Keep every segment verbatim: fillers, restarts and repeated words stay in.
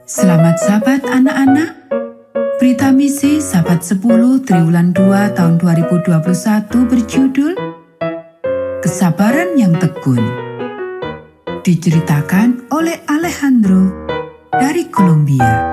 Selamat Sabat anak-anak. Berita misi Sabat sepuluh triwulan dua tahun dua ribu dua puluh satu berjudul Kesabaran yang Tekun. Diceritakan oleh Alejandro dari Kolombia.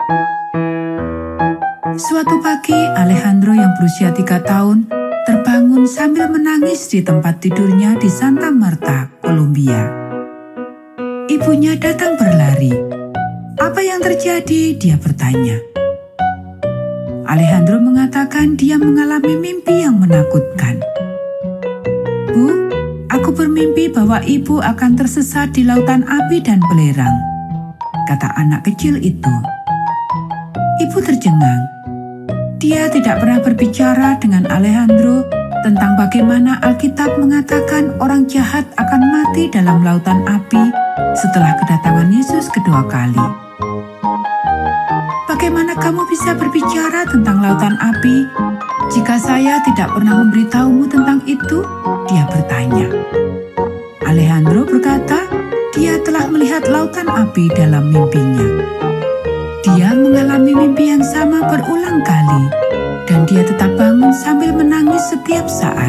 Suatu pagi, Alejandro yang berusia tiga tahun terbangun sambil menangis di tempat tidurnya di Santa Marta, Kolombia. Ibunya datang berlari. Apa yang terjadi? Dia bertanya. Alejandro mengatakan dia mengalami mimpi yang menakutkan. Bu, aku bermimpi bahwa ibu akan tersesat di lautan api dan belerang, kata anak kecil itu. Ibu tercengang. Dia tidak pernah berbicara dengan Alejandro tentang bagaimana Alkitab mengatakan orang jahat akan mati dalam lautan api setelah kedatangan Yesus kedua kali. Bagaimana kamu bisa berbicara tentang lautan api jika saya tidak pernah memberitahumu tentang itu? Dia bertanya. Alejandro berkata, dia telah melihat lautan api dalam mimpinya. Dia mengalami mimpi yang sama berulang kali, dan dia tetap bangun sambil menangis setiap saat.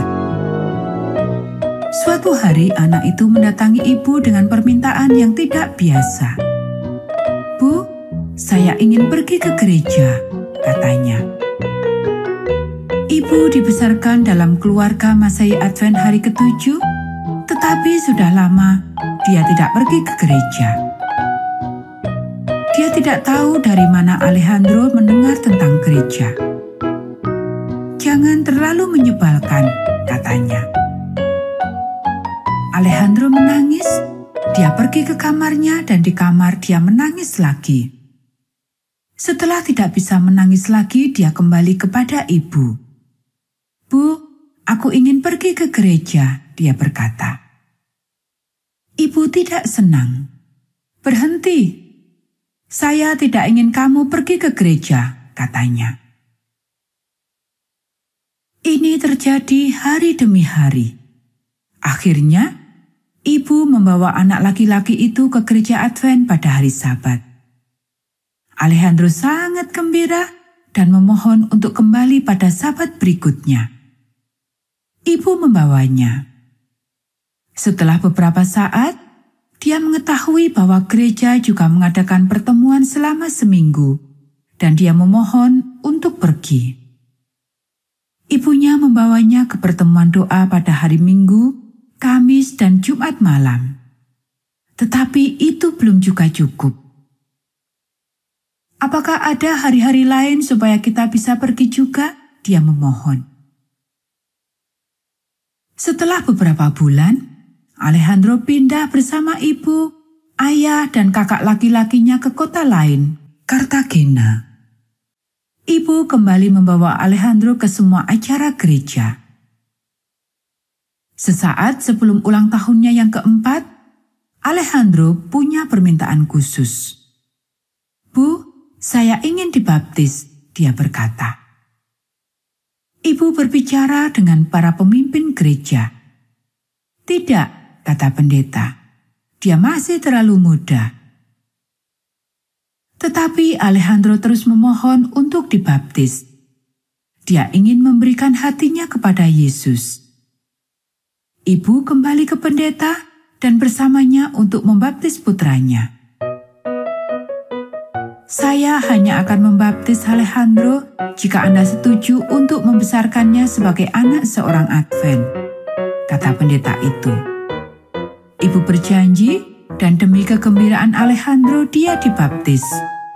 Suatu hari anak itu mendatangi ibu dengan permintaan yang tidak biasa. Bu, saya ingin pergi ke gereja, katanya. Ibu dibesarkan dalam keluarga Masehi Advent hari ketujuh, tetapi sudah lama dia tidak pergi ke gereja. Dia tidak tahu dari mana Alejandro mendengar tentang gereja. Jangan terlalu menyebalkan, katanya. Alejandro menangis. Dia pergi ke kamarnya dan di kamar dia menangis lagi. Setelah tidak bisa menangis lagi, dia kembali kepada ibu. Bu, aku ingin pergi ke gereja, dia berkata. Ibu tidak senang. Berhenti. Saya tidak ingin kamu pergi ke gereja, katanya. Ini terjadi hari demi hari. Akhirnya, ibu membawa anak laki-laki itu ke gereja Advent pada hari Sabat. Alejandro sangat gembira dan memohon untuk kembali pada Sabat berikutnya. Ibu membawanya. Setelah beberapa saat, dia mengetahui bahwa gereja juga mengadakan pertemuan selama seminggu, dan dia memohon untuk pergi. Ibunya membawanya ke pertemuan doa pada hari Minggu, Kamis, dan Jumat malam. Tetapi itu belum juga cukup. Apakah ada hari-hari lain supaya kita bisa pergi juga? Dia memohon. Setelah beberapa bulan, Alejandro pindah bersama ibu, ayah, dan kakak laki-lakinya ke kota lain, Cartagena. Ibu kembali membawa Alejandro ke semua acara gereja. Sesaat sebelum ulang tahunnya yang keempat, Alejandro punya permintaan khusus. Bu, saya ingin dibaptis, dia berkata. Ibu berbicara dengan para pemimpin gereja. Tidak, kata pendeta. Dia masih terlalu muda. Tetapi Alejandro terus memohon untuk dibaptis. Dia ingin memberikan hatinya kepada Yesus. Ibu kembali ke pendeta dan bersamanya untuk membaptis putranya. Saya hanya akan membaptis Alejandro jika Anda setuju untuk membesarkannya sebagai anak seorang Advent, kata pendeta itu. Ibu berjanji dan demi kegembiraan Alejandro dia dibaptis.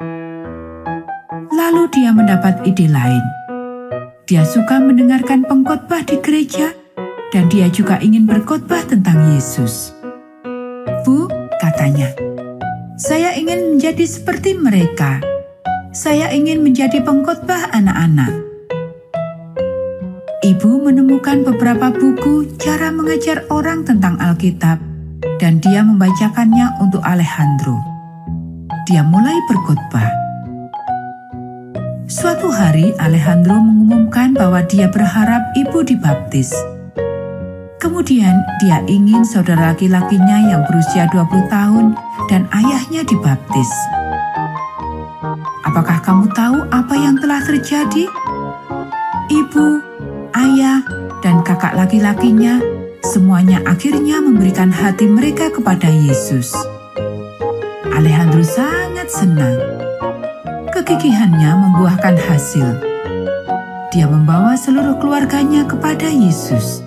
Lalu dia mendapat ide lain. Dia suka mendengarkan pengkhotbah di gereja dan dia juga ingin berkhotbah tentang Yesus. Bu, katanya. Saya ingin menjadi seperti mereka. Saya ingin menjadi pengkhotbah anak-anak. Ibu menemukan beberapa buku cara mengajar orang tentang Alkitab, dan dia membacakannya untuk Alejandro. Dia mulai berkhotbah. Suatu hari Alejandro mengumumkan bahwa dia berharap ibu dibaptis. Kemudian dia ingin saudara laki-lakinya yang berusia dua puluh tahun dan ayahnya dibaptis. Apakah kamu tahu apa yang telah terjadi? Ibu, ayah, dan kakak laki-lakinya semuanya akhirnya memberikan hati mereka kepada Yesus. Alejandro sangat senang. Kegigihannya membuahkan hasil. Dia membawa seluruh keluarganya kepada Yesus.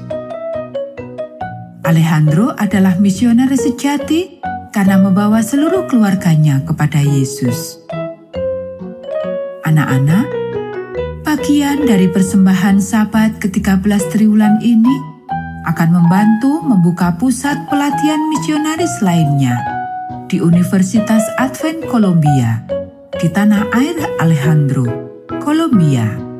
Alejandro adalah misionaris sejati karena membawa seluruh keluarganya kepada Yesus. Anak-anak, bagian dari persembahan Sabat ketiga belas triwulan ini akan membantu membuka pusat pelatihan misionaris lainnya di Universitas Advent Columbia di tanah air Alejandro, Kolombia.